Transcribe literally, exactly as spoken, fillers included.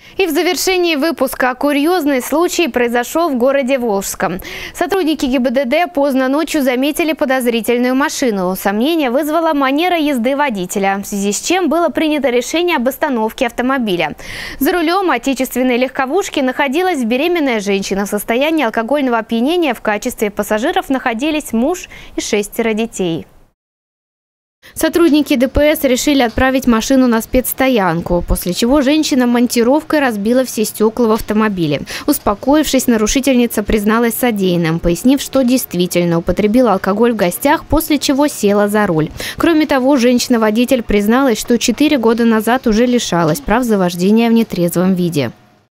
И в завершении выпуска курьезный случай произошел в городе Волжском. Сотрудники ГИБДД поздно ночью заметили подозрительную машину. Сомнение вызвала манера езды водителя, в связи с чем было принято решение об остановке автомобиля. За рулем отечественной легковушки находилась беременная женщина. В состоянии алкогольного опьянения в качестве пассажиров находились муж и шестеро детей. Сотрудники ДПС решили отправить машину на спецстоянку, после чего женщина монтировкой разбила все стекла в автомобиле. Успокоившись, нарушительница призналась содеянным, пояснив, что действительно употребила алкоголь в гостях, после чего села за руль. Кроме того, женщина-водитель призналась, что четыре года назад уже лишалась прав за вождение в нетрезвом виде.